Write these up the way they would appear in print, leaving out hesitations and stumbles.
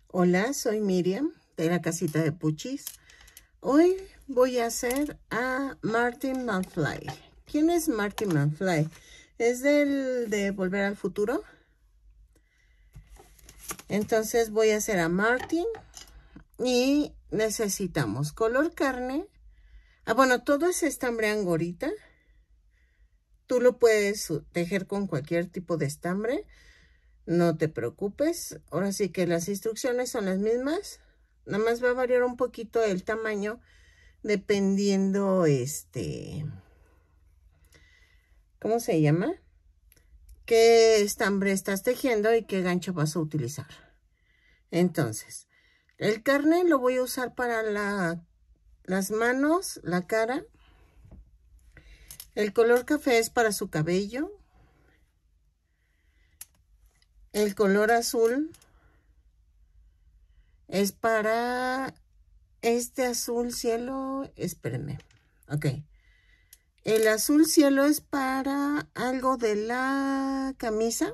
Hola, soy Miriam de la casita de Puchis. Hoy voy a hacer a Marty McFly. ¿Quién es Marty McFly? Es de Volver al Futuro. Entonces voy a hacer a Marty y necesitamos color carne. Bueno, todo es estambre angorita. Tú lo puedes tejer con cualquier tipo de estambre. No te preocupes. Ahora sí que las instrucciones son las mismas. Nada más va a variar un poquito el tamaño dependiendo ¿cómo se llama? Qué estambre estás tejiendo y qué gancho vas a utilizar. Entonces, el carne lo voy a usar para las manos, la cara. El color café es para su cabello. El color azul es para este azul cielo. Espérenme. Ok. El azul cielo es para algo de la camisa.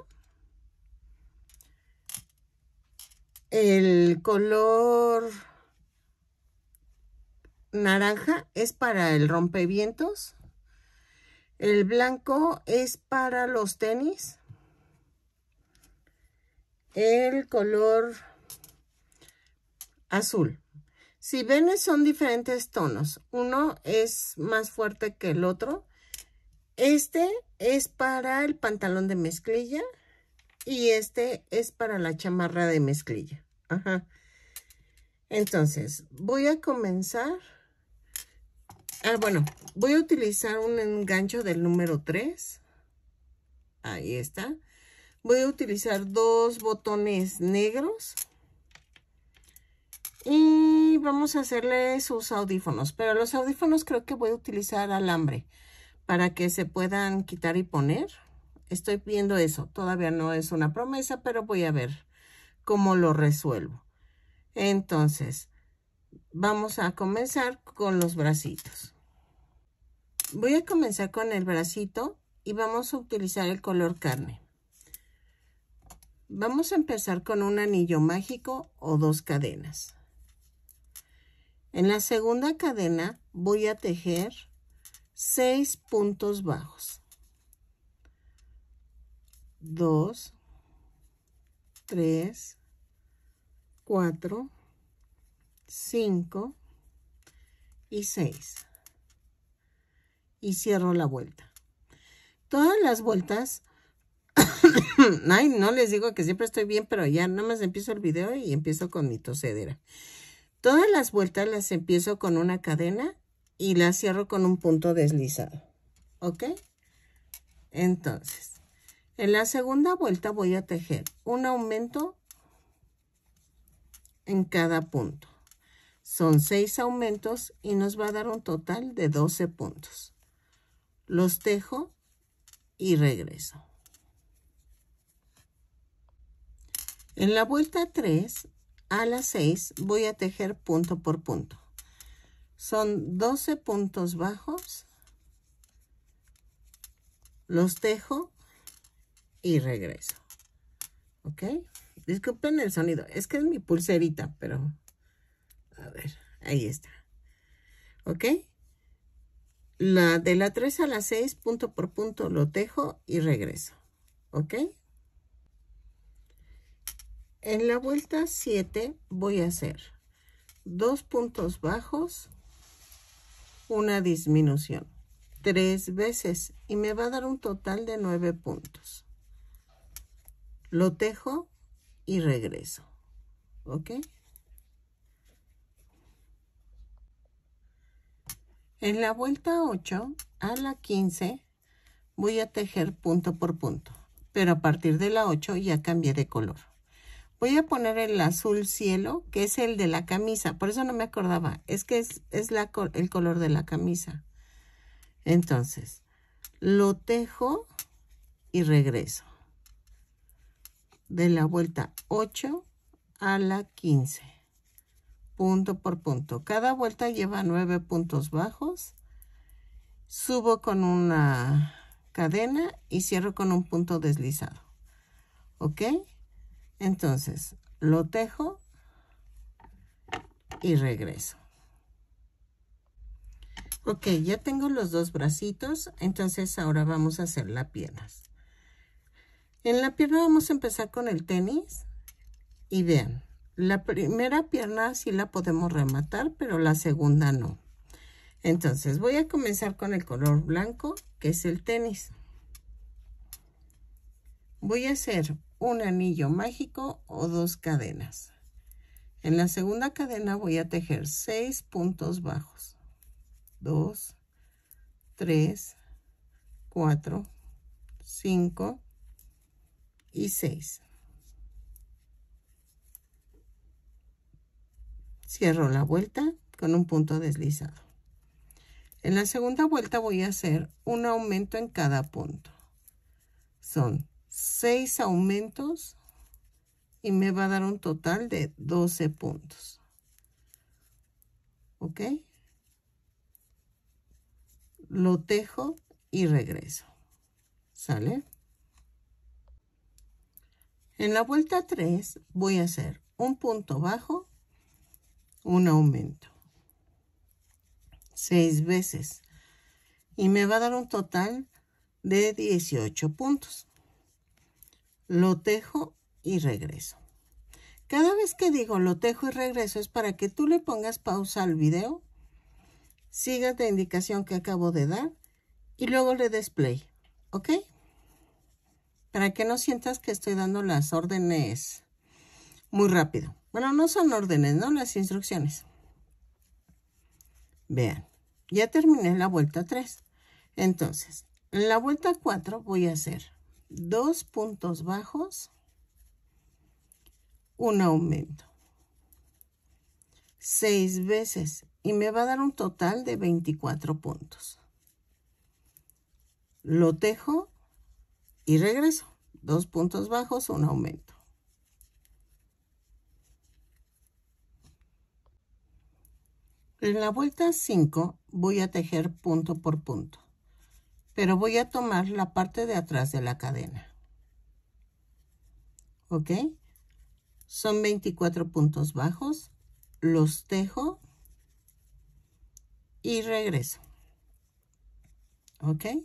El color naranja es para el rompevientos. El blanco es para los tenis. El color azul. Si ven, son diferentes tonos. Uno es más fuerte que el otro. Este es para el pantalón de mezclilla. Y este es para la chamarra de mezclilla. Ajá. Entonces, voy a comenzar. Bueno, voy a utilizar un engancho del número 3. Ahí está. Voy a utilizar 2 botones negros. Y vamos a hacerle sus audífonos. Pero los audífonos creo que voy a utilizar alambre para que se puedan quitar y poner. Estoy viendo eso. Todavía no es una promesa, pero voy a ver cómo lo resuelvo. Entonces, vamos a comenzar con los bracitos. Voy a comenzar con el bracito y vamos a utilizar el color carne. Vamos a empezar con un anillo mágico o 2 cadenas. En la segunda cadena voy a tejer 6 puntos bajos. 2, 3, 4, 5 y 6. Y cierro la vuelta. Todas las vueltas, ay, no les digo que siempre estoy bien, pero ya nada más empiezo el video y empiezo con mi tosedera. Todas las vueltas las empiezo con una cadena y las cierro con un punto deslizado. ¿Ok? Entonces, en la segunda vuelta voy a tejer un aumento en cada punto. Son 6 aumentos y nos va a dar un total de 12 puntos. Los tejo y regreso. En la vuelta 3 a la 6 voy a tejer punto por punto. Son 12 puntos bajos. Los tejo y regreso. ¿Ok? Disculpen el sonido. Es que es mi pulserita, pero a ver, ahí está. ¿Ok? De la 3 a la 6, punto por punto, lo tejo y regreso. ¿Ok? En la vuelta 7 voy a hacer 2 puntos bajos, una disminución, 3 veces y me va a dar un total de 9 puntos. Lo tejo y regreso. ¿Ok? En la vuelta 8 a la 15 voy a tejer punto por punto, pero a partir de la 8 ya cambié de color. Voy a poner el azul cielo, que es el de la camisa, por eso no me acordaba, es que es el color de la camisa. Entonces, lo tejo y regreso. De la vuelta 8 a la 15. Punto por punto. Cada vuelta lleva 9 puntos bajos. Subo con una cadena y cierro con un punto deslizado. ¿Ok? Entonces, lo tejo y regreso. Ok, ya tengo los dos bracitos, entonces ahora vamos a hacer las piernas. En la pierna vamos a empezar con el tenis y vean, la primera pierna sí la podemos rematar, pero la segunda no. Entonces voy a comenzar con el color blanco, que es el tenis. Voy a hacer un anillo mágico o 2 cadenas. En la segunda cadena voy a tejer 6 puntos bajos. 2, 3, 4, 5 y 6. Cierro la vuelta con un punto deslizado. En la segunda vuelta voy a hacer un aumento en cada punto. Son 6 aumentos y me va a dar un total de 12 puntos. ¿Ok? Lo tejo y regreso. ¿Sale? En la vuelta 3 voy a hacer un punto bajo, un aumento. 6 veces. Y me va a dar un total de 18 puntos. Lo tejo y regreso. Cada vez que digo lo tejo y regreso es para que tú le pongas pausa al video, sigas la indicación que acabo de dar y luego le des play. ¿Ok? Para que no sientas que estoy dando las órdenes muy rápido. Bueno, no son órdenes, ¿no? Las instrucciones. Vean, ya terminé la vuelta 3. Entonces, en la vuelta 4 voy a hacer 2 puntos bajos, un aumento. 6 veces y me va a dar un total de 24 puntos. Lo tejo y regreso. 2 puntos bajos, un aumento. En la vuelta 5 voy a tejer punto por punto, pero voy a tomar la parte de atrás de la cadena. ¿Ok? Son 24 puntos bajos, los tejo y regreso. ¿Ok?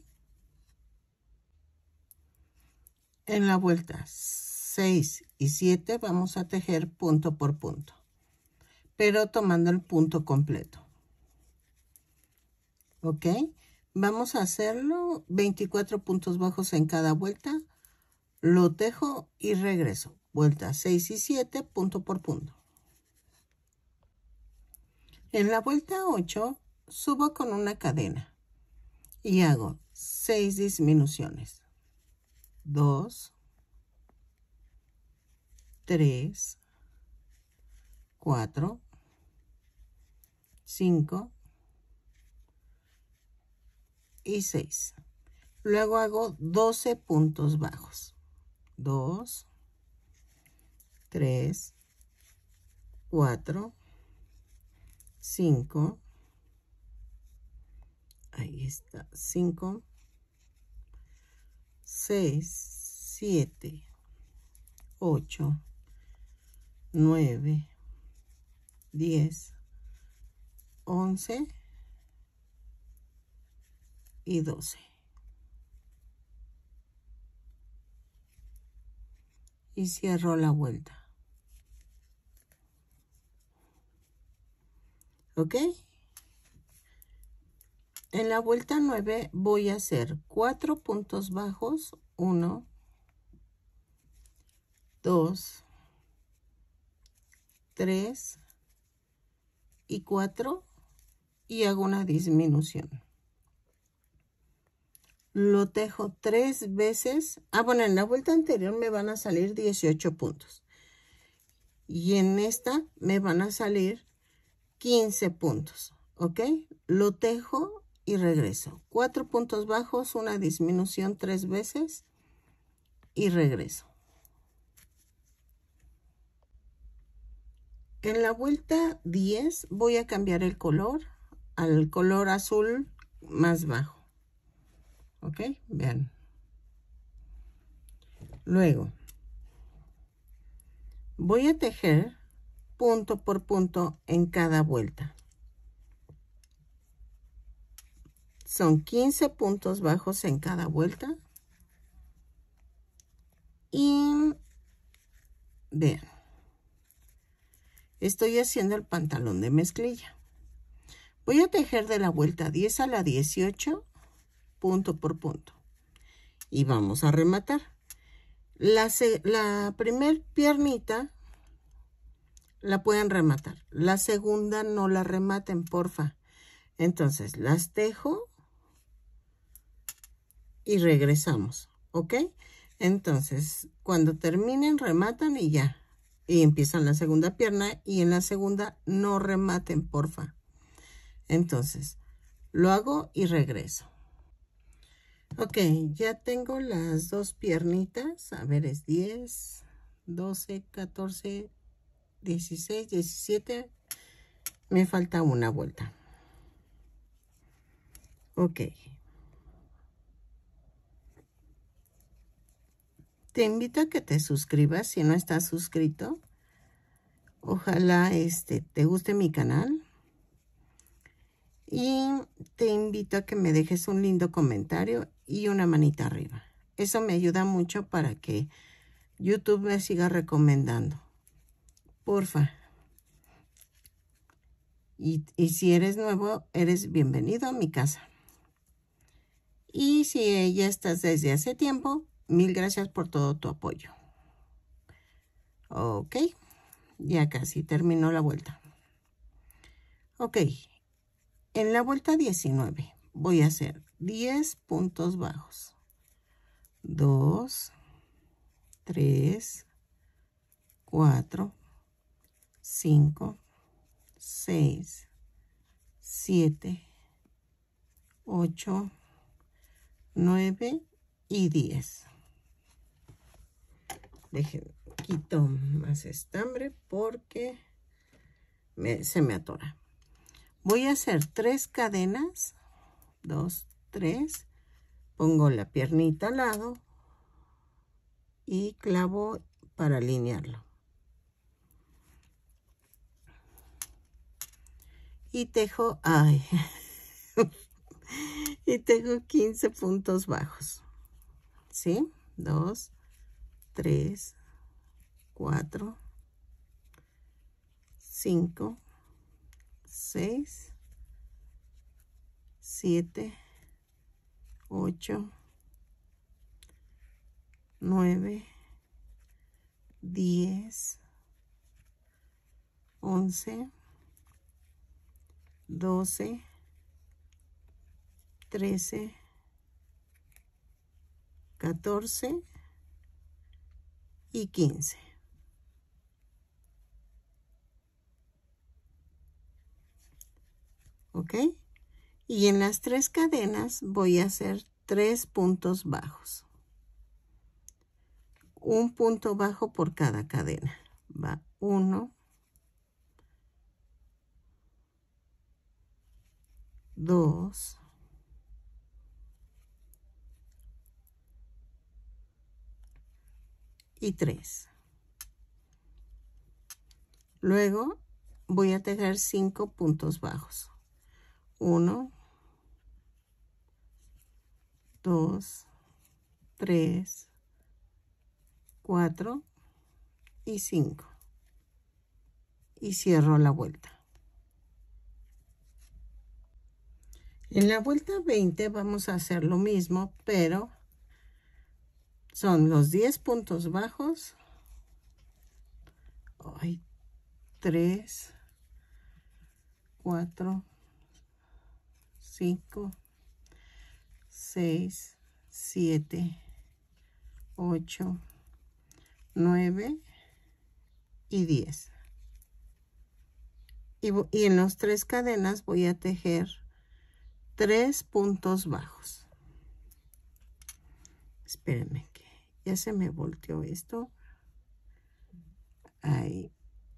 En la vuelta 6 y 7 vamos a tejer punto por punto, pero tomando el punto completo. ¿Ok? Vamos a hacerlo 24 puntos bajos en cada vuelta. Lo tejo y regreso. Vuelta 6 y 7, punto por punto. En la vuelta 8 subo con una cadena y hago 6 disminuciones. 2, 3, 4, 5 y 6. Luego hago 12 puntos bajos. 2, 3, 4, 5. Ahí está. 5, 6, 7, 8, 9, 10, 11 y 12. Y cierro la vuelta. ¿Ok? En la vuelta 9 voy a hacer 4 puntos bajos. 1, 2, 3 y 4 y hago una disminución. Lo tejo 3 veces. Bueno, en la vuelta anterior me van a salir 18 puntos. Y en esta me van a salir 15 puntos. ¿Ok? Lo tejo y regreso. 4 puntos bajos, una disminución 3 veces y regreso. En la vuelta 10 voy a cambiar el color al color azul más bajo. ¿Ok? Vean. Luego voy a tejer punto por punto en cada vuelta. Son 15 puntos bajos en cada vuelta. Y vean, estoy haciendo el pantalón de mezclilla. Voy a tejer de la vuelta 10 a la 18, punto por punto. Y vamos a rematar. La primer piernita la pueden rematar. La segunda no la rematen, porfa. Entonces, las tejo y regresamos, ¿ok? Entonces, cuando terminen, rematan y ya. Y empiezan la segunda pierna y en la segunda no rematen, porfa. Entonces, lo hago y regreso. Ok, ya tengo las dos piernitas. A ver, es 10, 12, 14, 16, 17. Me falta una vuelta. Ok. Te invito a que te suscribas si no estás suscrito. Ojalá te guste mi canal. Y te invito a que me dejes un lindo comentario y una manita arriba. Eso me ayuda mucho para que YouTube me siga recomendando. Porfa. Y si eres nuevo, eres bienvenido a mi casa. Y si ya estás desde hace tiempo, mil gracias por todo tu apoyo. Ok, ya casi terminó la vuelta. Ok, en la vuelta 19 voy a hacer 10 puntos bajos. 2, 3, 4, 5, 6, 7, 8, 9 y 10. Quito más estambre porque se me atora. Voy a hacer 3 cadenas, 2, 3, pongo la piernita al lado y clavo para alinearlo. Y tejo, y tejo 15 puntos bajos. ¿Sí? 2, 3, 4, 5, 6, 7, 8, 9, 10, 11, 12, 13, 14 y 15. ¿Ok? Y en las 3 cadenas voy a hacer 3 puntos bajos. Un punto bajo por cada cadena. Va 1, 2, 3. Luego voy a tejer 5 puntos bajos. 1, 2, 3, 4 y 5. Y cierro la vuelta. En la vuelta 20 vamos a hacer lo mismo, pero son los 10 puntos bajos. 3, 4, 5, 6, 7, 8, 9 y 10. Y en las 3 cadenas voy a tejer 3 puntos bajos. Espérenme que ya se me volteó esto. Ahí.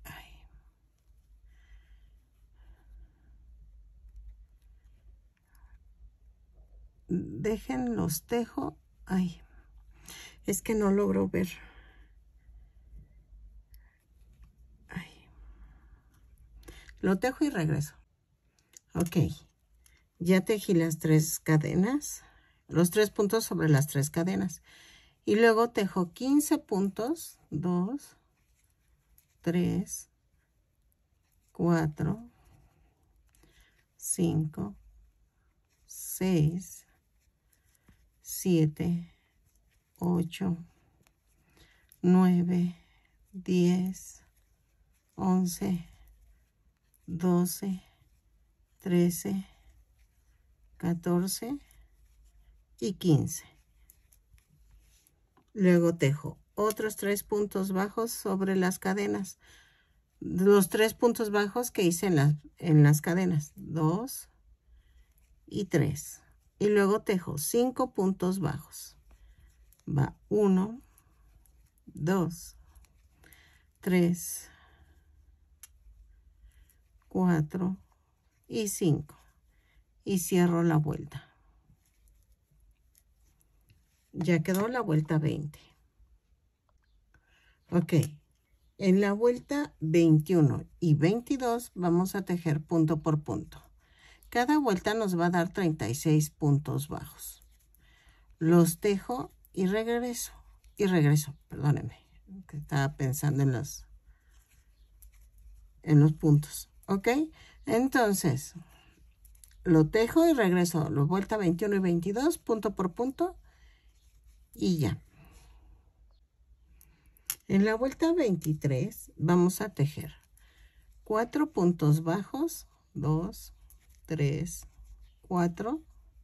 Dejen los tejo. Ay, es que no logro ver. Ay. Lo tejo y regreso. Ok, ya tejí las 3 cadenas, los 3 puntos sobre las 3 cadenas. Y luego tejo 15 puntos, 2, 3, 4, 5, 6, 7, 8, 9, 10, 11, 12, 13, 14 y 15. Luego tejo otros 3 puntos bajos sobre las cadenas. Los 3 puntos bajos que hice en las cadenas. 2 y 3. Y luego tejo 5 puntos bajos. Va 1, 2, 3, 4 y 5. Y cierro la vuelta. Ya quedó la vuelta 20. Ok. En la vuelta 21 y 22 vamos a tejer punto por punto. Cada vuelta nos va a dar 36 puntos bajos. Los tejo y regreso. Perdónenme, que estaba pensando en los puntos. ¿Ok? Entonces, lo tejo y regreso. La vuelta 21 y 22, punto por punto. Y ya. En la vuelta 23 vamos a tejer 4 puntos bajos, 2, 3, 4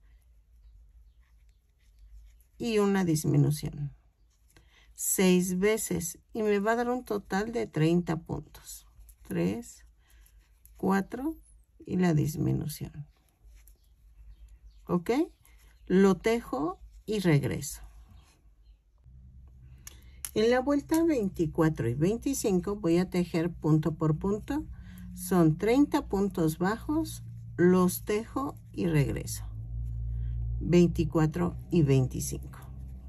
y una disminución. 6 veces y me va a dar un total de 30 puntos. 3, 4 y la disminución. ¿Ok? Lo tejo y regreso. En la vuelta 24 y 25 voy a tejer punto por punto. Son 30 puntos bajos, los tejo y regreso. 24 y 25.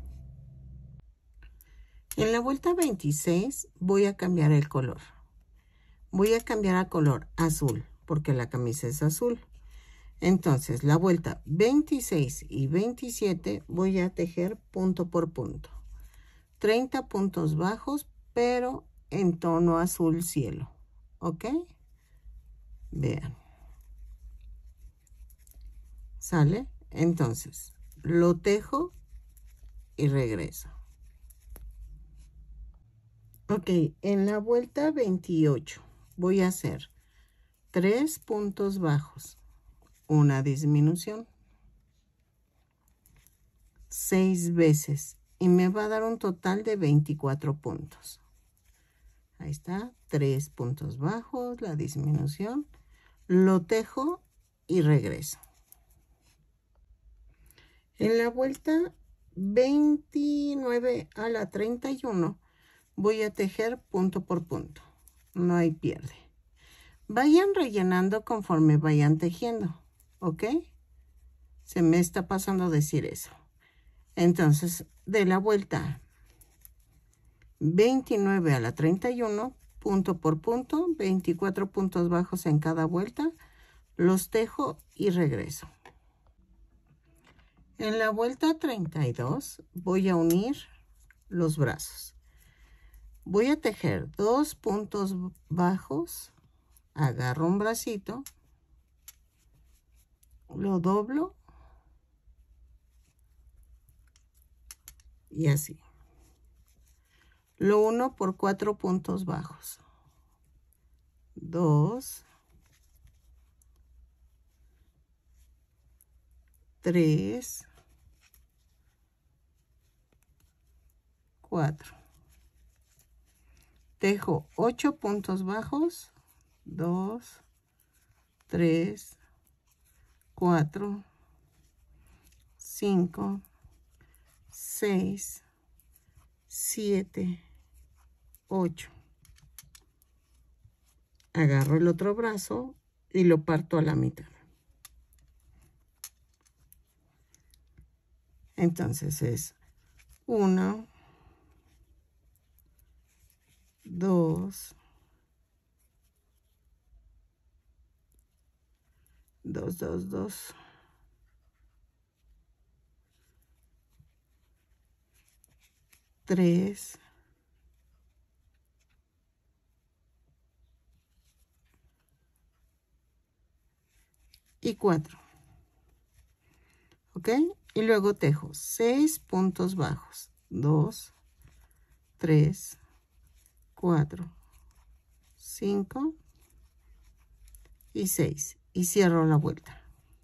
En la vuelta 26 voy a cambiar el color. Voy a cambiar a color azul porque la camisa es azul. Entonces la vuelta 26 y 27 voy a tejer punto por punto. 30 puntos bajos, pero en tono azul cielo. ¿Ok? Vean. ¿Sale? Entonces, lo tejo y regreso. Ok, en la vuelta 28 voy a hacer 3 puntos bajos, una disminución, 6 veces y me va a dar un total de 24 puntos. Ahí está, 3 puntos bajos, la disminución, lo tejo y regreso. En la vuelta 29 a la 31 voy a tejer punto por punto, no hay pierde. Vayan rellenando conforme vayan tejiendo, ¿ok? Se me está pasando decir eso. Entonces, de la vuelta 29 a la 31, punto por punto, 24 puntos bajos en cada vuelta, los tejo y regreso. En la vuelta 32 voy a unir los brazos. Voy a tejer 2 puntos bajos, agarro un bracito, lo doblo y así. Lo uno por 4 puntos bajos. 2, 3, 4. Tejo 8 puntos bajos. 2, 3, 4, 5, 6, 7, 8. Agarro el otro brazo y lo parto a la mitad. Entonces es 1, 2, 2, 2, 2. Tres. Y 4. ¿Ok? Y luego tejo 6 puntos bajos. 2, 3, 4, 5 y 6. Y cierro la vuelta.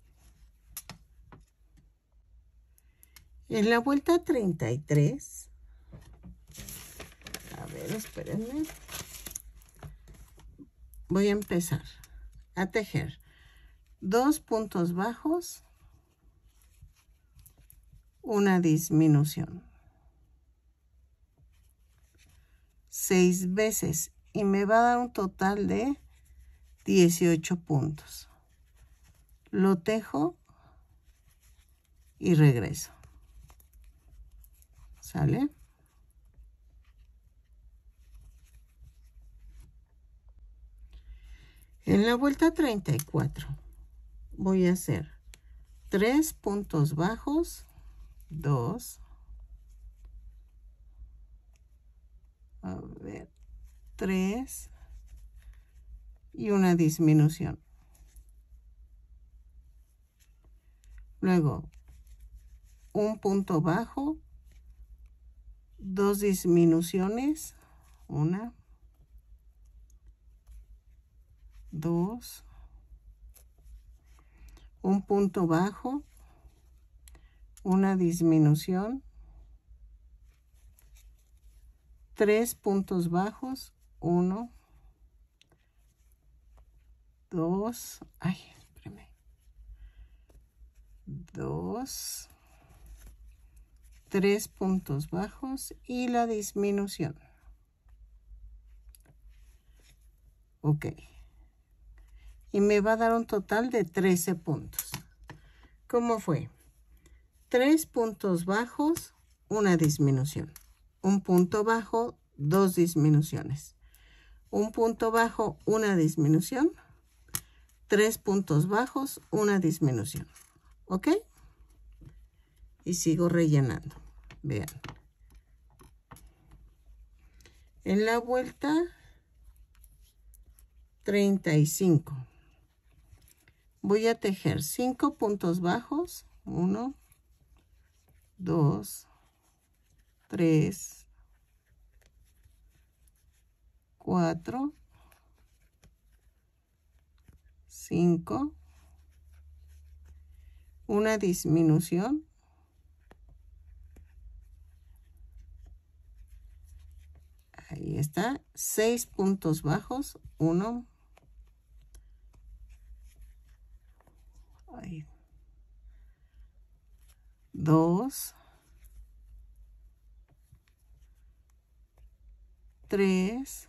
En la vuelta 33. A ver, espérenme. Voy a empezar a tejer 2 puntos bajos, una disminución, 6 veces y me va a dar un total de 18 puntos. Lo tejo y regreso. ¿Sale? En la vuelta 34 voy a hacer 3 puntos bajos, 2, a ver, 3 y una disminución. Luego, un punto bajo, 2 disminuciones, 1, 2, un punto bajo, una disminución, 3 puntos bajos, 1, 2, ay, espérame, 2, 3 puntos bajos y la disminución. Ok. Y me va a dar un total de 13 puntos. ¿Cómo fue? 3 puntos bajos, una disminución. Un punto bajo, 2 disminuciones. Un punto bajo, una disminución. 3 puntos bajos, una disminución. ¿Ok? Y sigo rellenando. Vean. En la vuelta 35. Voy a tejer 5 puntos bajos. 1, 2, 3, 4, 5, una disminución, ahí está, 6 puntos bajos, 1, 2, 3,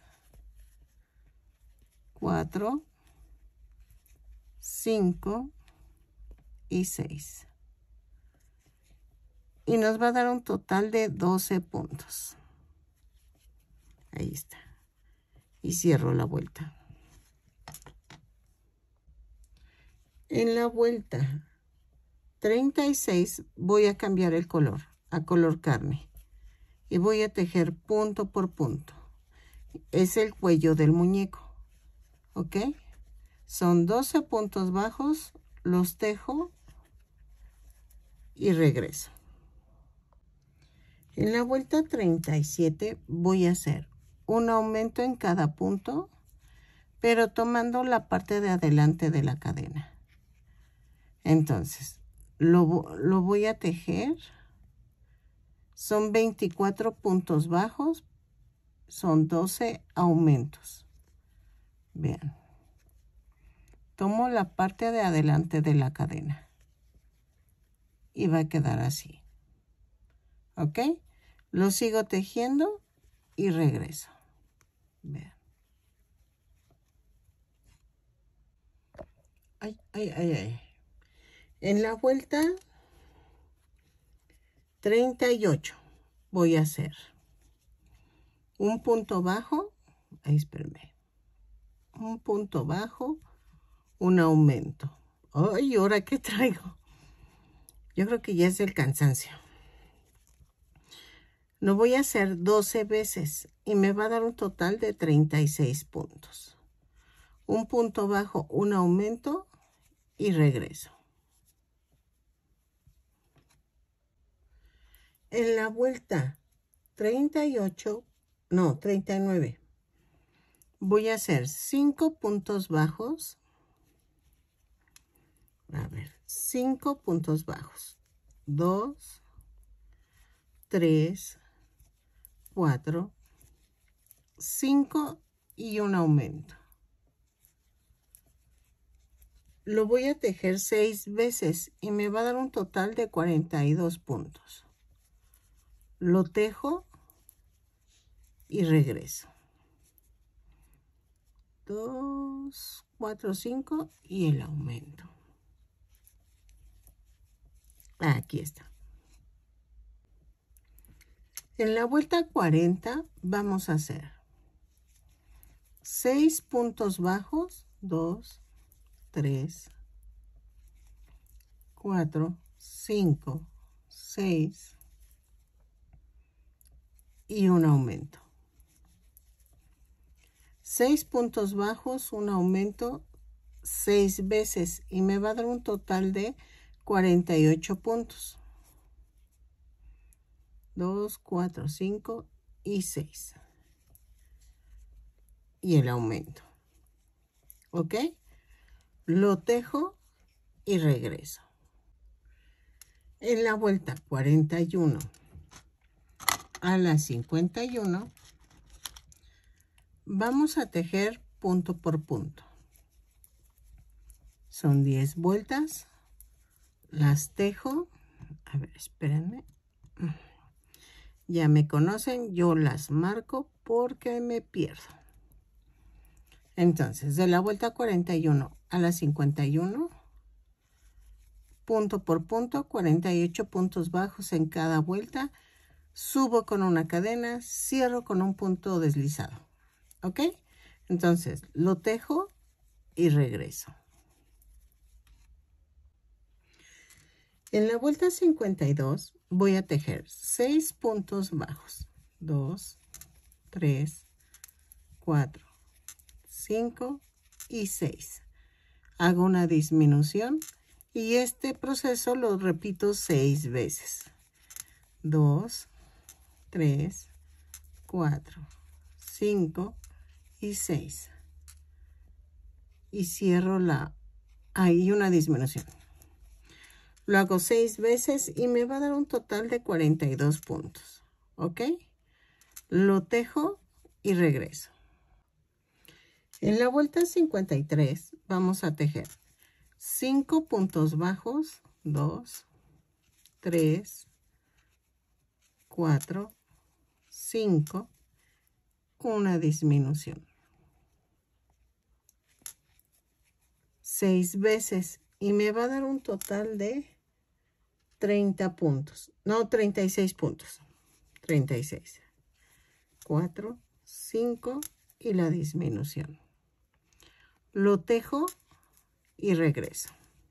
4, 5 y 6. Y nos va a dar un total de 12 puntos. Ahí está. Y cierro la vuelta. En la vuelta 36 voy a cambiar el color a color carne. Y voy a tejer punto por punto. Es el cuello del muñeco. ¿Ok? Son 12 puntos bajos, los tejo y regreso. En la vuelta 37 voy a hacer un aumento en cada punto, pero tomando la parte de adelante de la cadena. Entonces, lo voy a tejer. Son 24 puntos bajos, son 12 aumentos. Vean. Tomo la parte de adelante de la cadena y va a quedar así. ¿Ok? Lo sigo tejiendo y regreso. Vean. Ay, ay, ay, ay. En la vuelta 38 voy a hacer un punto bajo. Ahí, espérenme. Un punto bajo, un aumento. Ay, ¿ahora qué traigo? Yo creo que ya es el cansancio. Lo voy a hacer 12 veces y me va a dar un total de 36 puntos. Un punto bajo, un aumento y regreso. En la vuelta 39, voy a hacer 5 puntos bajos. A ver, 5 puntos bajos. 2, 3, 4, 5 y un aumento. Lo voy a tejer 6 veces y me va a dar un total de 42 puntos. Lo tejo y regreso. 2, 4, 5 y el aumento. Aquí está. En la vuelta 40 vamos a hacer 6 puntos bajos, 2, 3, 4, 5, 6 y un aumento. 6 puntos bajos, un aumento 6 veces y me va a dar un total de 48 puntos. 2, 4, 5 y 6. Y el aumento. ¿Ok? Lo tejo y regreso. En la vuelta 41 a la 51 vamos a tejer punto por punto. Son 10 vueltas. Las tejo. A ver, espérenme. Ya me conocen, yo las marco porque me pierdo. Entonces, de la vuelta 41 a la 51, punto por punto, 48 puntos bajos en cada vuelta. Subo con una cadena, cierro con un punto deslizado. ¿Ok? Entonces, lo tejo y regreso. En la vuelta 52 voy a tejer 6 puntos bajos. 2, 3, 4, 5 y 6. Hago una disminución y este proceso lo repito 6 veces. 2, 3, 4, 5 y 6. Y cierro ahí una disminución. Lo hago 6 veces y me va a dar un total de 42 puntos. ¿Ok? Lo tejo y regreso. En la vuelta 53 vamos a tejer 5 puntos bajos. 2, 3, 4, 5. Una disminución. 6 veces y me va a dar un total de 30 puntos. No, 36 puntos. 36. 4, 5 y la disminución. Lo tejo y regreso.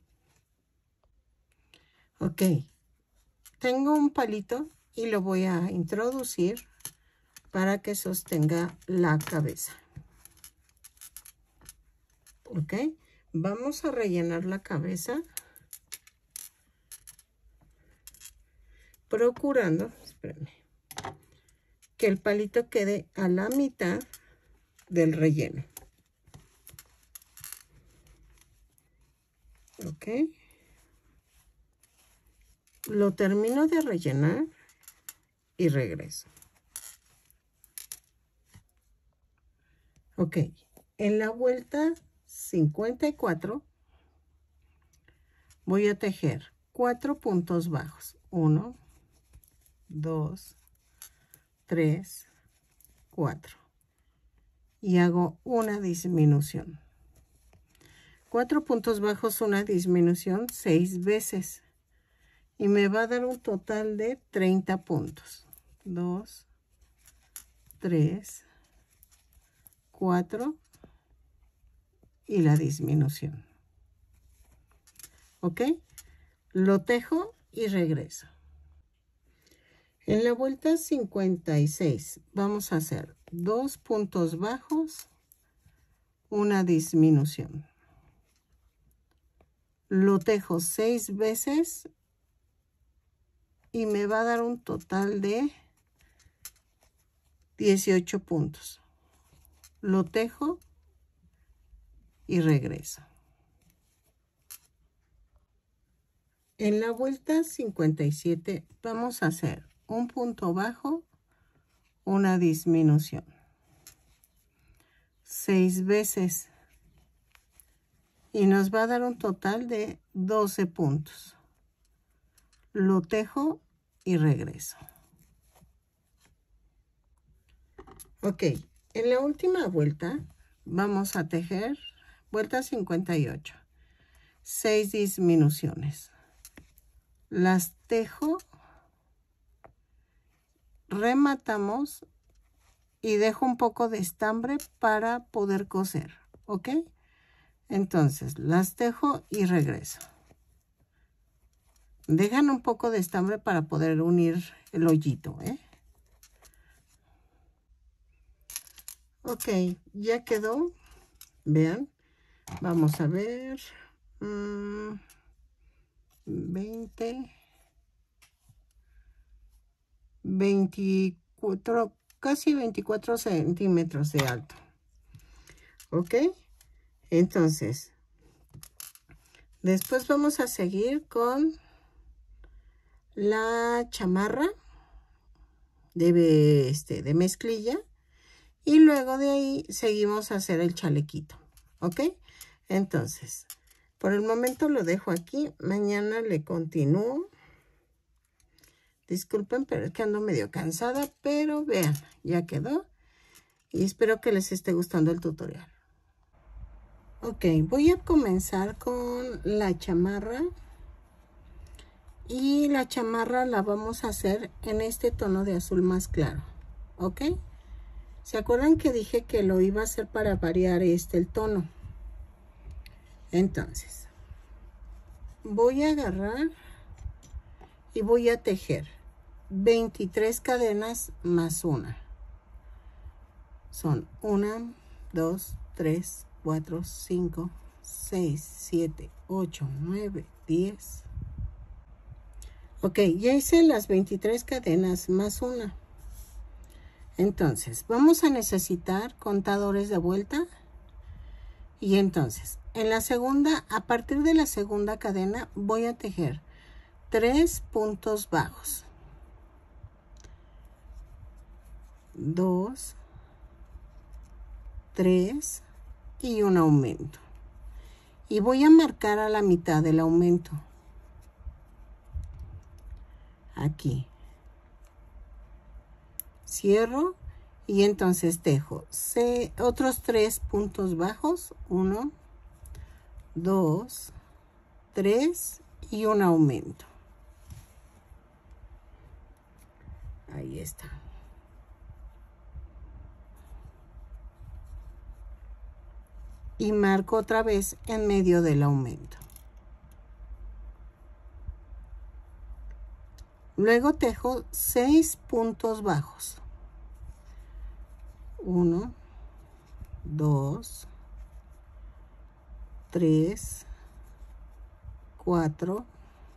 Ok. Tengo un palito y lo voy a introducir para que sostenga la cabeza. Ok. Vamos a rellenar la cabeza. Procurando, espérenme, que el palito quede a la mitad del relleno. Ok. Lo termino de rellenar y regreso. Ok. En la vuelta 54 voy a tejer 4 puntos bajos. 1, 2, 3, 4. Y hago una disminución. 4 puntos bajos, una disminución 6 veces. Y me va a dar un total de 30 puntos. 2, 3, 4 y la disminución. ¿ok? Lo tejo y regreso. En la vuelta 56 vamos a hacer 2 puntos bajos, una disminución. Lo tejo 6 veces y me va a dar un total de 18 puntos. Lo tejo y regreso. En la vuelta 57 vamos a hacer un punto bajo, una disminución. 6 veces. Y nos va a dar un total de 12 puntos. Lo tejo y regreso. Ok, en la última vuelta vamos a tejer vuelta 58. 6 disminuciones. Las tejo, rematamos y dejo un poco de estambre para poder coser, ¿ok? Entonces las tejo y regreso. Dejan un poco de estambre para poder unir el hoyito, ¿eh? Ok, ya quedó. Vean, vamos a ver. 20, 24, casi 24 centímetros de alto. Ok, entonces después vamos a seguir con la chamarra de mezclilla y luego de ahí seguimos a hacer el chalequito. Ok, entonces por el momento lo dejo aquí, mañana le continúo. Disculpen, pero es que ando medio cansada, pero vean, ya quedó. Y espero que les esté gustando el tutorial. Ok, voy a comenzar con la chamarra. Y la chamarra la vamos a hacer en este tono de azul más claro. Ok. ¿Se acuerdan que dije que lo iba a hacer para variar el tono? Entonces, voy a agarrar y voy a tejer 23 cadenas más una. Son 1, 2, 3, 4, 5, 6, 7, 8, 9, 10. Ok, ya hice las 23 cadenas más una. Entonces, vamos a necesitar contadores de vuelta. Y entonces, en la segunda, a partir de la segunda cadena, voy a tejer 3 puntos bajos. 2, 3 y un aumento. Y voy a marcar a la mitad del aumento. Aquí. Cierro y entonces tejo otros 3 puntos bajos. 1, 2, 3 y un aumento. Ahí está. Y marco otra vez en medio del aumento. Luego tejo 6 puntos bajos. 1, 2, 3, 4,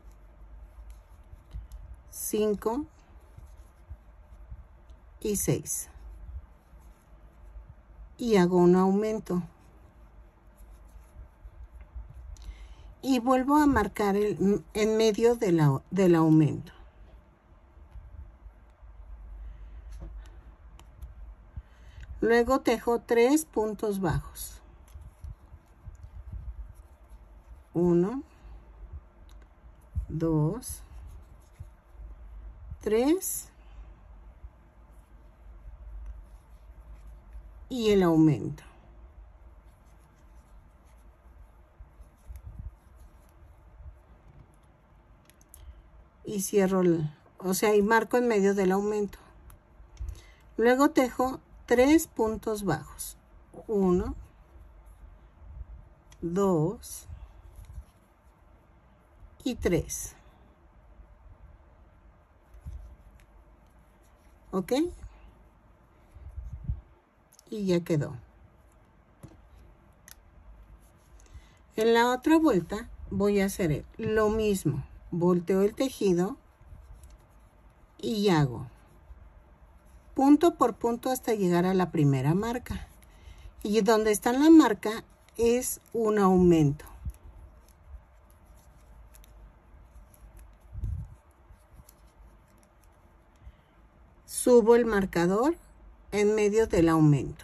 5 y 6. Y hago un aumento. Y vuelvo a marcar en medio del aumento. Luego tejo 3 puntos bajos. 1, 2, 3 y el aumento. Y cierro, o sea, y marco en medio del aumento. Luego tejo 3 puntos bajos. 1, 2, y 3. ¿Ok? Y ya quedó. En la otra vuelta voy a hacer lo mismo. Volteo el tejido y hago punto por punto hasta llegar a la primera marca. Y donde está la marca es un aumento. Subo el marcador en medio del aumento.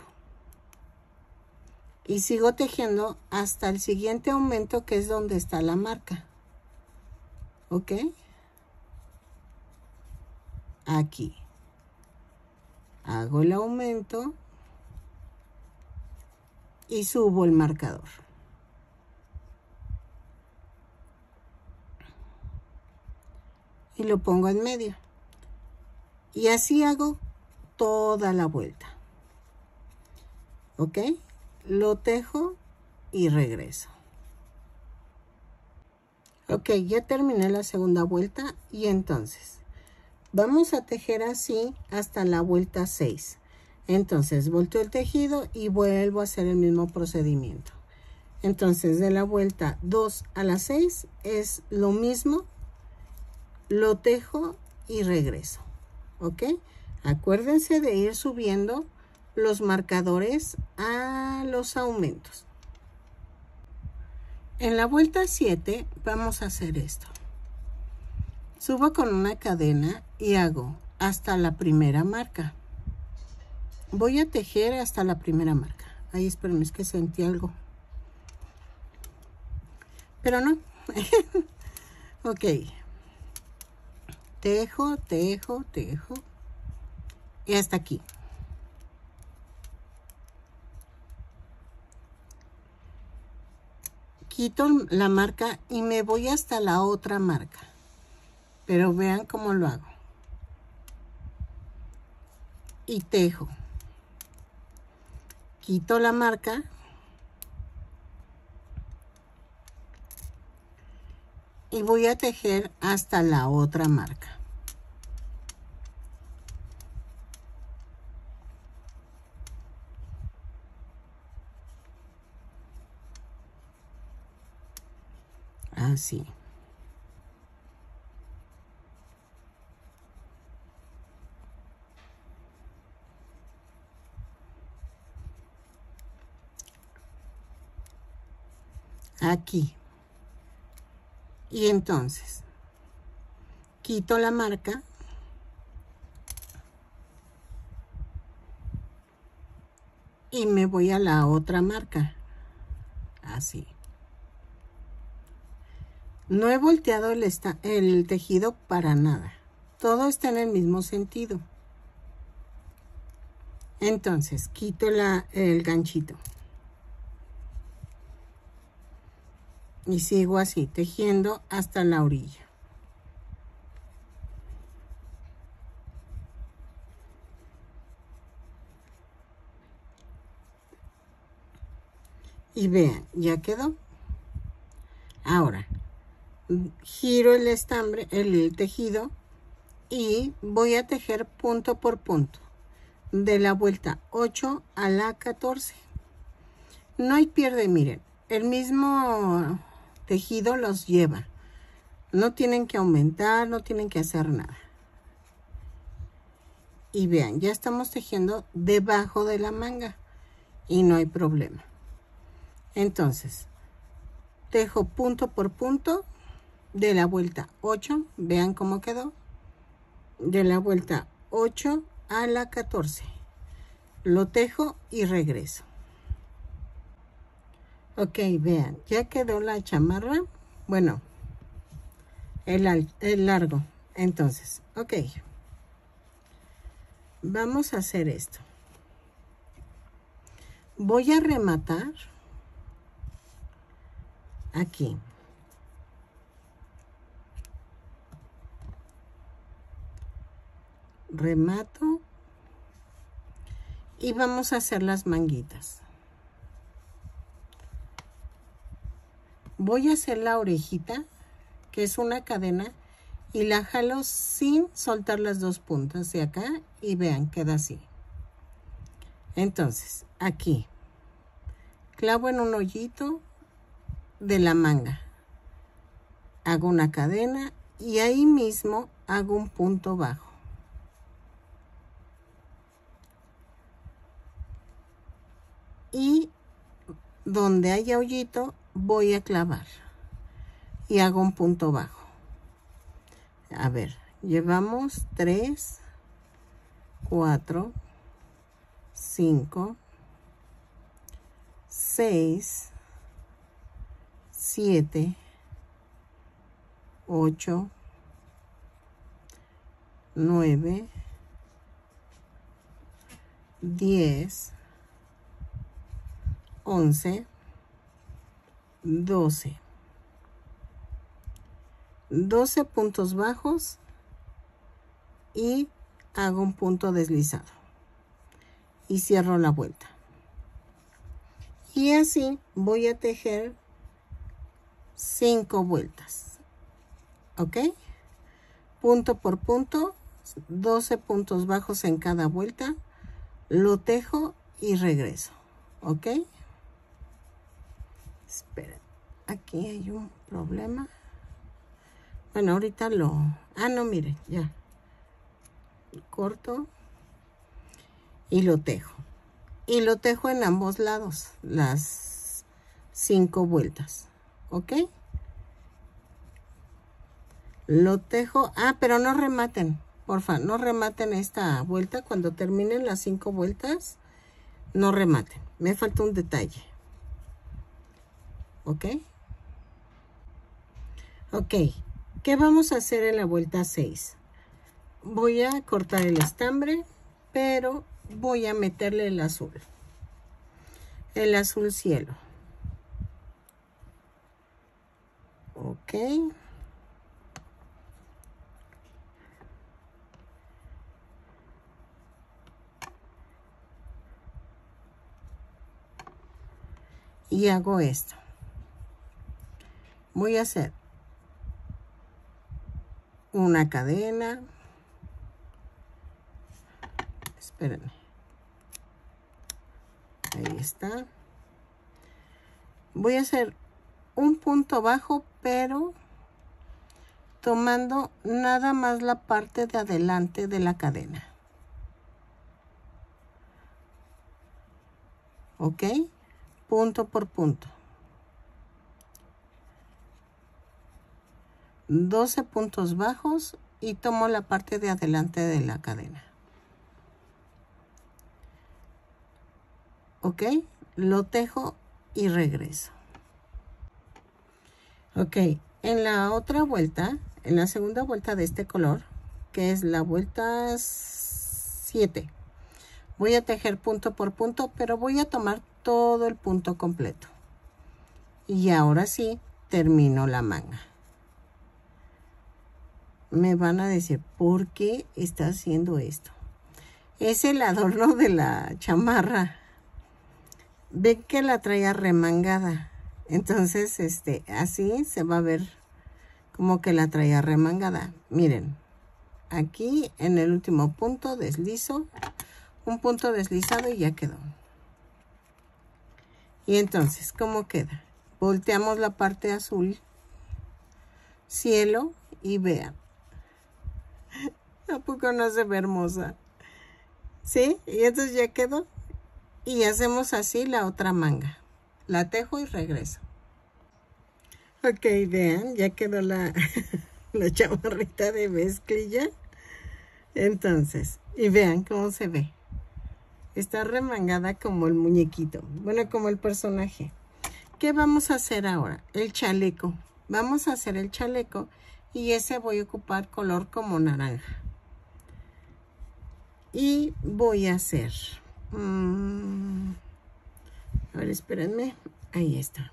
Y sigo tejiendo hasta el siguiente aumento, que es donde está la marca. ¿Ok? Aquí. Hago el aumento y subo el marcador. Y lo pongo en medio. Y así hago toda la vuelta. ¿Ok? Lo tejo y regreso. Ok, ya terminé la segunda vuelta y entonces vamos a tejer así hasta la vuelta 6. Entonces volteo el tejido y vuelvo a hacer el mismo procedimiento. Entonces de la vuelta 2 a la 6 es lo mismo, lo tejo y regreso. ¿Ok? Acuérdense de ir subiendo los marcadores a los aumentos. En la vuelta 7 vamos a hacer esto. Subo con una cadena y hago hasta la primera marca. Voy a tejer hasta la primera marca. Ay, espérenme, es que sentí algo. Pero no. Ok. Tejo, tejo, tejo. Y hasta aquí. Quito la marca y me voy hasta la otra marca. Pero vean cómo lo hago. Y tejo. Quito la marca. Y voy a tejer hasta la otra marca. Así. Aquí. Y entonces quito la marca y me voy a la otra marca. Así. No he volteado el tejido para nada. Todo está en el mismo sentido. Entonces quito el ganchito. Y sigo así, tejiendo hasta la orilla. Y vean, ya quedó. Ahora, giro el estambre, el tejido, y voy a tejer punto por punto. De la vuelta 8 a la 14. No hay pierde, miren. El mismo tejido los lleva. No tienen que aumentar, no tienen que hacer nada. Y vean, ya estamos tejiendo debajo de la manga y no hay problema. Entonces, tejo punto por punto de la vuelta 8. Vean cómo quedó. De la vuelta 8 a la 14. Lo tejo y regreso. Ok, vean, ya quedó la chamarra. Bueno, el largo. Entonces, ok. Vamos a hacer esto. Voy a rematar aquí. Remato. Y vamos a hacer las manguitas. Voy a hacer la orejita que es una cadena, y la jalo sin soltar las dos puntas de acá y vean, queda así. Entonces, aquí, clavo en un hoyito de la manga, hago una cadena y ahí mismo hago un punto bajo. Y donde haya hoyito voy a clavar y hago un punto bajo. A ver, llevamos 3, 4, 5, 6, 7, 8, 9, 10, 11, 12. 12 puntos bajos y hago un punto deslizado y cierro la vuelta. Y así voy a tejer 5 vueltas. ¿Ok? Punto por punto, 12 puntos bajos en cada vuelta. Lo tejo y regreso. ¿Ok? Esperen, aquí hay un problema. Bueno, ahorita lo... Ah, no, miren, ya. Corto y lo tejo. Y lo tejo en ambos lados, las 5 vueltas. ¿Ok? Lo tejo... Ah, pero no rematen, porfa, no rematen esta vuelta. Cuando terminen las 5 vueltas, no rematen. Me falta un detalle. ¿Ok? Ok. ¿Qué vamos a hacer en la vuelta 6? Voy a cortar el estambre, pero voy a meterle el azul cielo. Ok. Y hago esto. Voy a hacer una cadena. Espérenme. Ahí está. Voy a hacer un punto bajo, pero tomando nada más la parte de adelante de la cadena. ¿Ok? Punto por punto. 12 puntos bajos y tomo la parte de adelante de la cadena. ¿Ok? Lo tejo y regreso. Ok, en la otra vuelta, en la segunda vuelta de este color, que es la vuelta 7, voy a tejer punto por punto, pero voy a tomar todo el punto completo. Y ahora sí, termino la manga. Me van a decir, ¿por qué está haciendo esto? Es el adorno de la chamarra. Ven que la traía remangada. Entonces, así se va a ver como que la traía remangada. Miren, aquí en el último punto deslizo, un punto deslizado y ya quedó. Y entonces, ¿cómo queda? Volteamos la parte azul cielo y vean. ¿A poco no se ve hermosa? ¿Sí? Y entonces ya quedó. Y hacemos así la otra manga. La tejo y regreso. Ok, vean, ya quedó la chamarrita de mezclilla. Entonces, y vean cómo se ve. Está remangada como el muñequito. Bueno, como el personaje. ¿Qué vamos a hacer ahora? El chaleco. Vamos a hacer el chaleco y ese voy a ocupar color como naranja. Y voy a hacer... a ver, espérenme. Ahí está.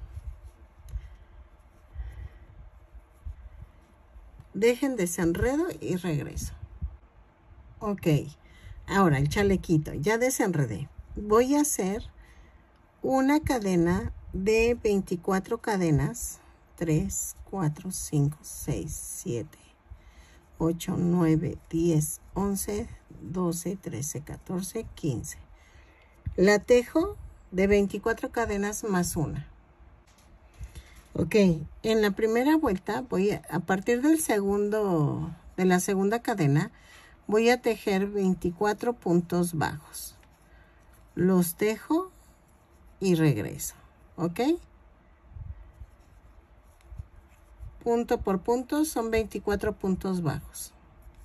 Dejen desenredo y regreso. Ok. Ahora el chalequito. Ya desenredé. Voy a hacer una cadena de 24 cadenas. 3, 4, 5, 6, 7, 8, 9, 10, 11, 12, 13, 14, 15. La tejo de 24 cadenas más una. Ok, en la primera vuelta voy a partir de la segunda cadena, voy a tejer 24 puntos bajos. Los tejo y regreso, ¿ok? Punto por punto son 24 puntos bajos.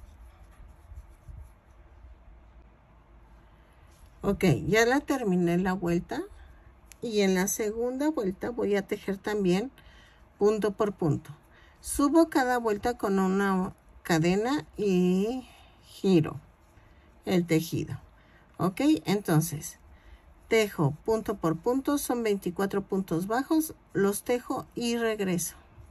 Ok, ya la terminé la vuelta. Y en la segunda vuelta voy a tejer también punto por punto. Subo cada vuelta con una cadena y giro el tejido. Ok, entonces tejo punto por punto, son 24 puntos bajos, los tejo y regreso.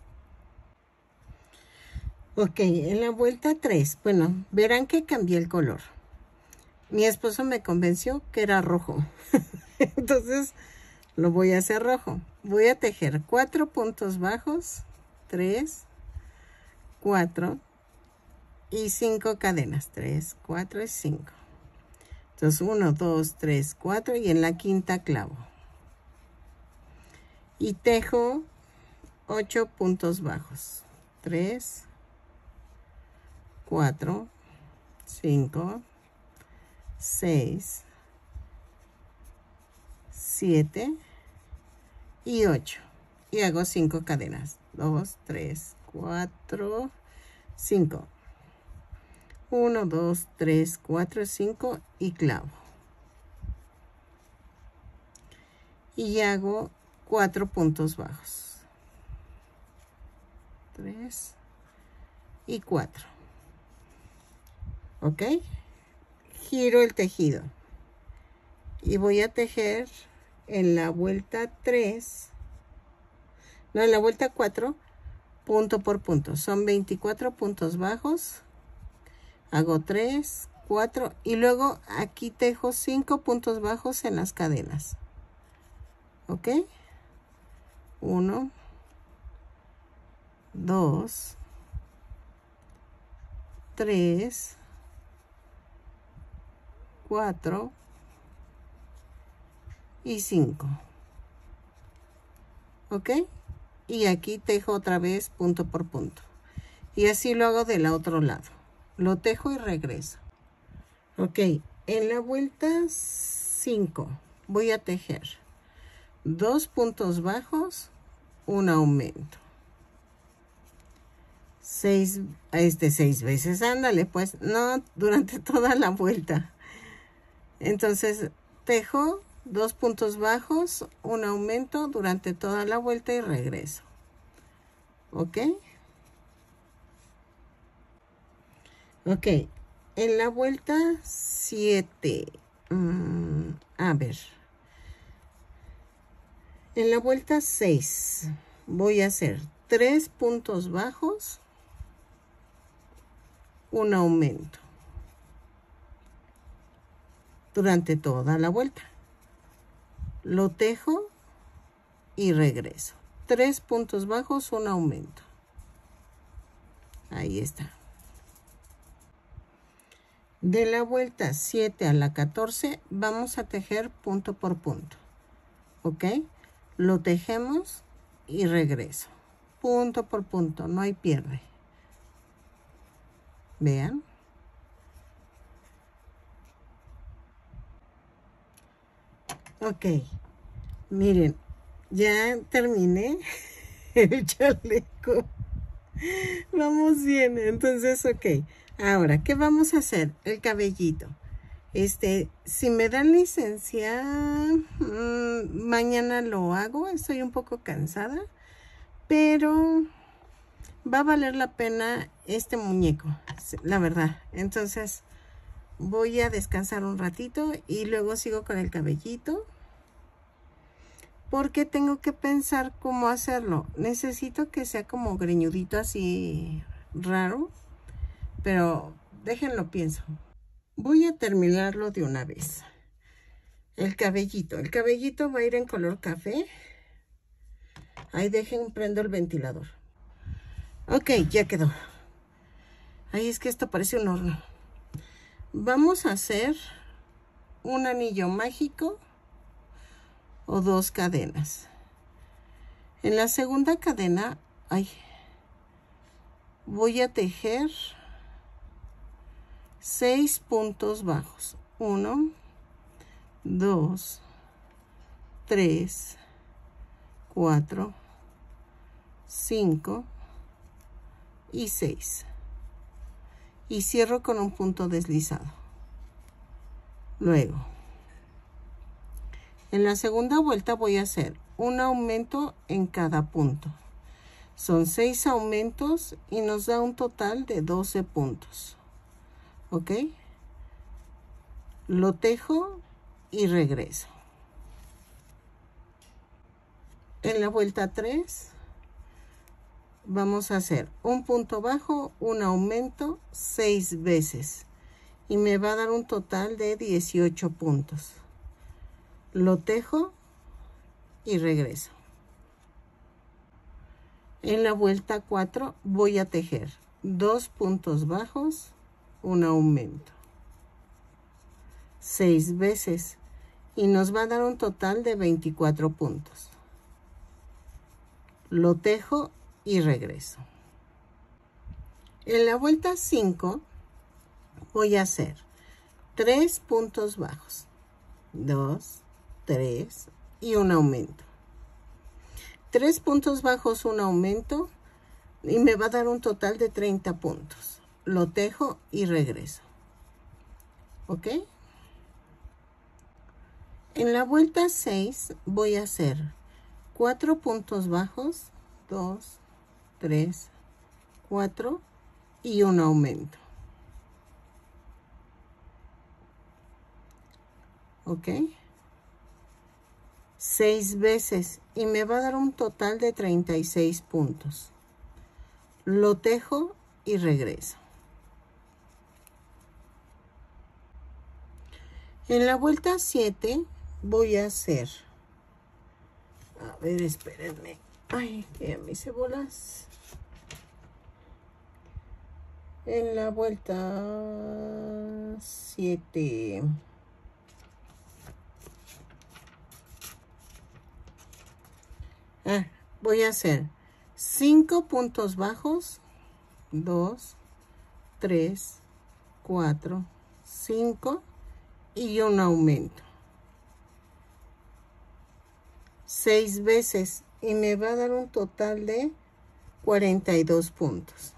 Ok, en la vuelta 3, bueno, verán que cambié el color. Mi esposo me convenció que era rojo. Entonces lo voy a hacer rojo. Voy a tejer 4 puntos bajos, 3, 4 y 5 cadenas. 3, 4 y 5. Entonces 1, 2, 3, 4 y en la quinta clavo. Y tejo 8 puntos bajos. 3, 4, 5, 6, 7 y 8. Y hago 5 cadenas. 2, 3, 4, 5. 1, 2, 3, 4, 5 y clavo. Y hago 4 puntos bajos. 3 y 4. ¿Ok? Giro el tejido. Y voy a tejer en la vuelta 3, no, en la vuelta 4, punto por punto. Son 24 puntos bajos. Hago 3, 4 y luego aquí tejo 5 puntos bajos en las cadenas. ¿Ok? 1, 2, 3, 4 y 5. ¿Ok? Y aquí tejo otra vez punto por punto. Y así lo hago del otro lado. Lo tejo y regreso. Ok, en la vuelta 5 voy a tejer 2 puntos bajos, un aumento. 6 veces, ándale, pues, no, durante toda la vuelta. Entonces, tejo 2 puntos bajos, un aumento durante toda la vuelta y regreso. ¿Ok? Ok, en la vuelta 7, a ver, en la vuelta 6 voy a hacer 3 puntos bajos, un aumento durante toda la vuelta. Lo tejo y regreso. 3 puntos bajos, un aumento. Ahí está. De la vuelta 7 a la 14 vamos a tejer punto por punto. ¿Ok? Lo tejemos y regreso. Punto por punto, no hay pierde. Vean. Ok, miren, ya terminé el chaleco. Vamos bien, entonces, ok. Ahora, ¿qué vamos a hacer? El cabellito. Si me dan licencia, mañana lo hago. Estoy un poco cansada, pero va a valer la pena este muñeco, la verdad. Entonces, voy a descansar un ratito y luego sigo con el cabellito. Porque tengo que pensar cómo hacerlo. Necesito que sea como greñudito así raro. Pero déjenlo pienso. Voy a terminarlo de una vez. El cabellito. El cabellito va a ir en color café. Ahí dejen, prendo el ventilador. Ok, ya quedó. Ahí es que esto parece un horno. Vamos a hacer un anillo mágico o 2 cadenas. En la segunda cadena, voy a tejer 6 puntos bajos. 1, 2, 3, 4, 5 y 6. Y cierro con un punto deslizado. Luego, en la segunda vuelta voy a hacer un aumento en cada punto. Son 6 aumentos y nos da un total de 12 puntos. ¿Ok? Lo tejo y regreso. En la vuelta 3 vamos a hacer un punto bajo, un aumento 6 veces y me va a dar un total de 18 puntos. Lo tejo y regreso. En la vuelta 4 voy a tejer 2 puntos bajos, un aumento 6 veces y nos va a dar un total de 24 puntos. Lo tejo y regreso. En la vuelta 5 voy a hacer 3 puntos bajos, 2, 3 y un aumento. 3 puntos bajos, un aumento y me va a dar un total de 30 puntos. Lo tejo y regreso. ¿Ok? En la vuelta 6 voy a hacer 4 puntos bajos, 2, 3, 4 y un aumento. ¿Ok? 6 veces y me va a dar un total de 36 puntos. Lo tejo y regreso. En la vuelta 7 voy a hacer, a ver, espérenme, ay, que me hice bolas. En la vuelta 7 voy a hacer 5 puntos bajos, 2, 3, 4, 5 y un aumento. 6 veces y me va a dar un total de 42 puntos.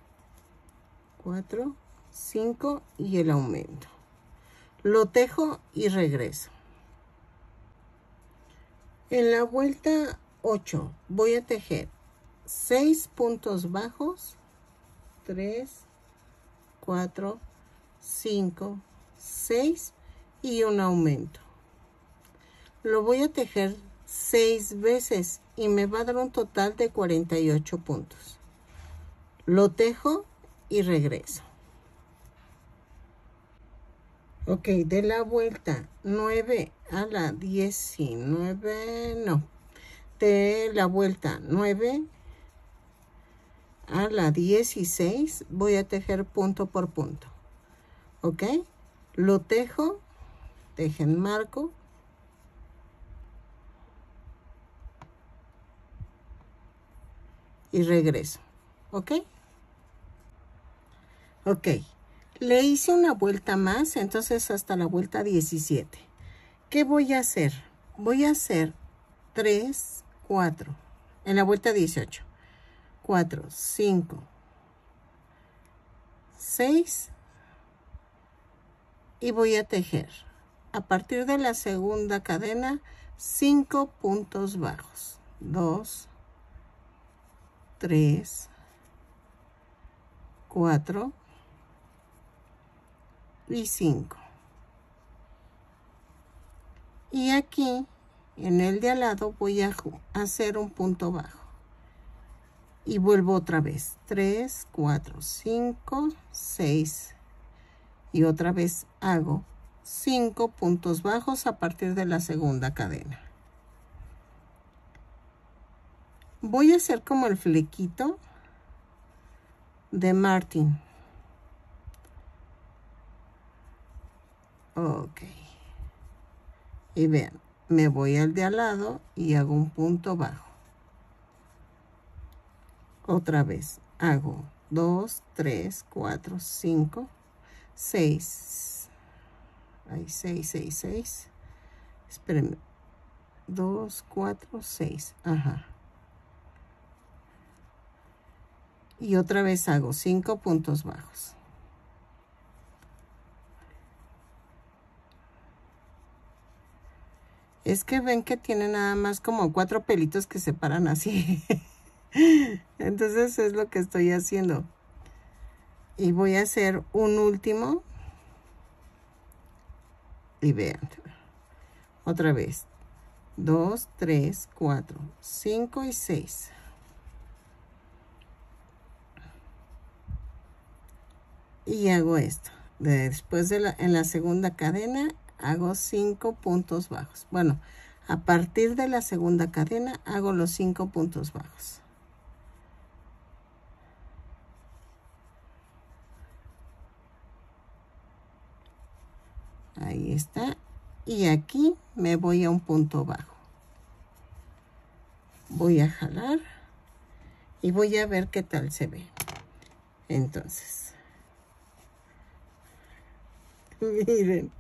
4, 5 y el aumento. Lo tejo y regreso. En la vuelta 8 voy a tejer 6 puntos bajos, 3, 4, 5, 6 y un aumento. Lo voy a tejer 6 veces y me va a dar un total de 48 puntos. Lo tejo y regreso. Ok, de la vuelta 9 a la 19, no. De la vuelta 9 a la 16 voy a tejer punto por punto. Ok, lo tejo, tejen marco. Y regreso. ¿Ok? Ok. Le hice una vuelta más, entonces hasta la vuelta 17. ¿Qué voy a hacer? Voy a hacer 3, 4. En la vuelta 18. 4, 5, 6. Y voy a tejer. A partir de la segunda cadena, 5 puntos bajos. 2, 3, 4 y 5. Y aquí, en el de al lado, voy a hacer un punto bajo. Y vuelvo otra vez. 3, 4, 5, 6. Y otra vez hago 5 puntos bajos a partir de la segunda cadena. Voy a hacer como el flequito de Martin. Ok. Y vean, me voy al de al lado y hago un punto bajo. Otra vez, hago 2, 3, 4, 5, 6. Hay 6, 6, 6. Espérenme. 2, 4, 6. Ajá. Y otra vez hago 5 puntos bajos. Es que ven que tiene nada más como 4 pelitos que se paran así. Entonces es lo que estoy haciendo. Y voy a hacer un último. Y vean. Otra vez. 2, 3, 4, 5 y 6. Y hago esto. Después de en la segunda cadena hago 5 puntos bajos. Bueno, a partir de la segunda cadena hago los 5 puntos bajos. Ahí está. Y aquí me voy a un punto bajo. Voy a jalar y voy a ver qué tal se ve. Entonces, miren.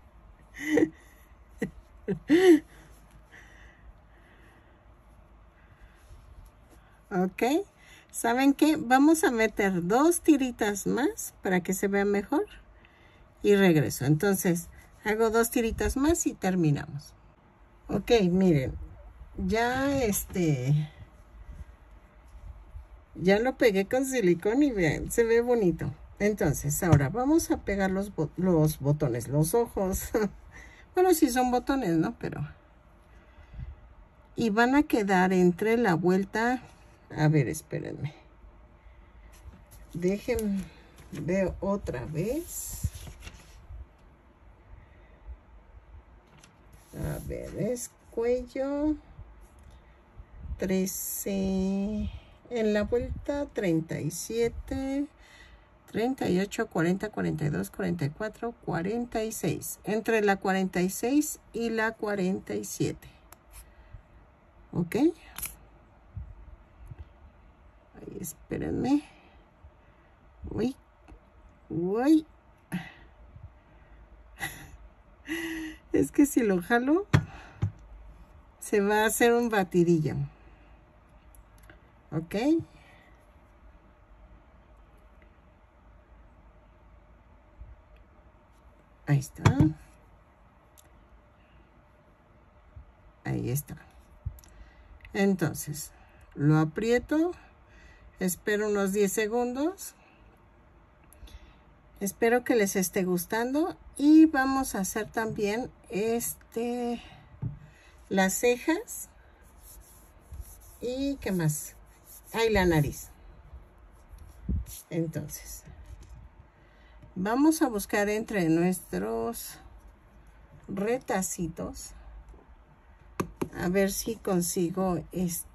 Ok, ¿saben qué? Vamos a meter 2 tiritas más para que se vea mejor y regreso. Entonces, hago 2 tiritas más y terminamos. Ok, miren, ya ya lo pegué con silicón y vean, se ve bonito. Entonces, ahora vamos a pegar los botones, los ojos. Bueno, sí son botones, ¿no? Pero... Y van a quedar entre la vuelta... A ver, espérenme. Déjenme ver otra vez. A ver, es cuello 13. En la vuelta 37, 38, 40, 42, 44, 46. Entre la 46 y la 47. ¿Ok? Ahí, espérenme. Uy. Uy. Es que si lo jalo, se va a hacer un batidillo. ¿Ok? Ahí está. Ahí está. Entonces, lo aprieto. Espero unos 10 segundos. Espero que les esté gustando. Y vamos a hacer también las cejas. ¿Y qué más? Ahí la nariz. Entonces, vamos a buscar entre nuestros retacitos. A ver si consigo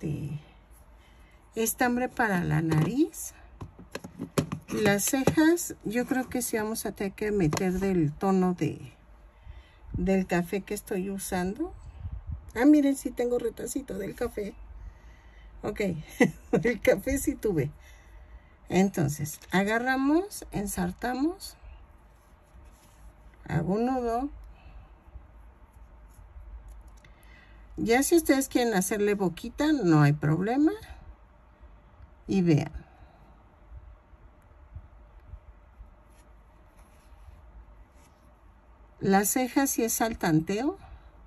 estambre para la nariz. Las cejas, yo creo que sí vamos a tener que meter del tono del café que estoy usando. Ah, miren, sí tengo retacito del café. Ok, el café sí tuve. Entonces, agarramos, ensartamos, hago un nudo. Ya si ustedes quieren hacerle boquita, no hay problema. Y vean. Las cejas sí es al tanteo.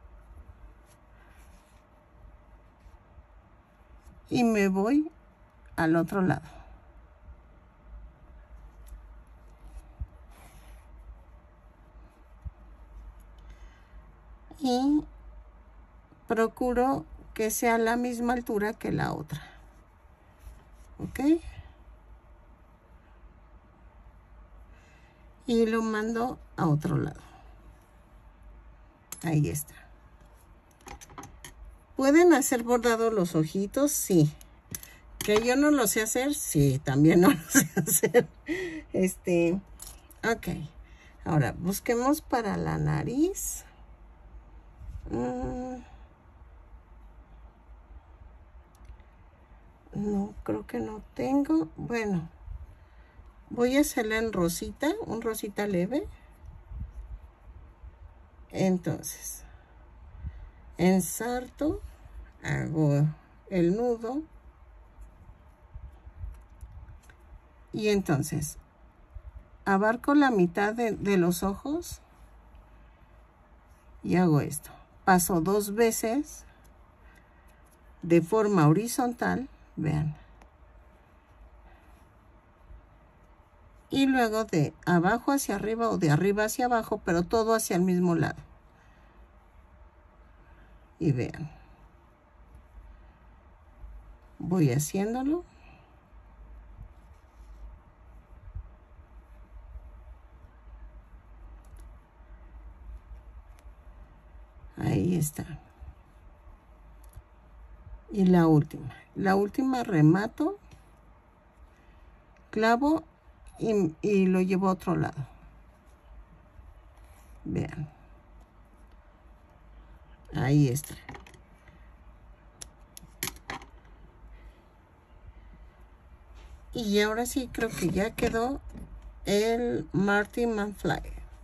Y me voy al otro lado. Y procuro que sea a la misma altura que la otra. ¿Ok? Y lo mando a otro lado. Ahí está. ¿Pueden hacer bordado los ojitos? Sí. Que yo no lo sé hacer, sí, también no lo sé hacer. Ok. Ahora, busquemos para la nariz. No, creo que no tengo. Bueno, voy a hacerla en rosita, un rosita leve. Entonces, ensarto, hago el nudo. Y entonces, abarco la mitad de los ojos y hago esto. Paso 2 veces de forma horizontal, vean. Y luego de abajo hacia arriba o de arriba hacia abajo, pero todo hacia el mismo lado. Y vean. Voy haciéndolo. Ahí está. Y la última remato, clavo y lo llevo a otro lado. Vean. Ahí está. Y ahora sí creo que ya quedó el Marty McFly.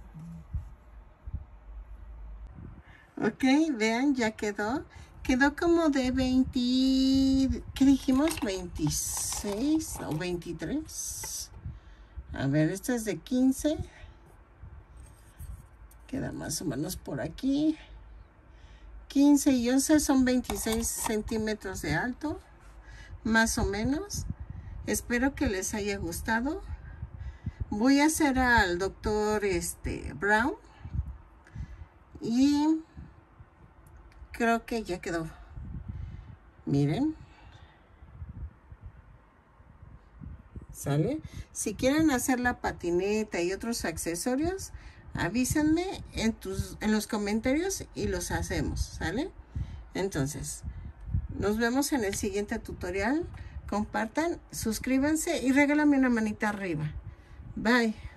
Ok, vean, ya quedó. Quedó como de 20, ¿qué dijimos? 26 o 23. A ver, este es de 15. Queda más o menos por aquí. 15 y 11 son 26 centímetros de alto, más o menos. Espero que les haya gustado. Voy a hacer al doctor Brown. Y creo que ya quedó. Miren. ¿Sale? Si quieren hacer la patineta y otros accesorios, avísenme en los comentarios y los hacemos, ¿sale? Entonces, nos vemos en el siguiente tutorial. Compartan, suscríbanse y regálame una manita arriba. Bye.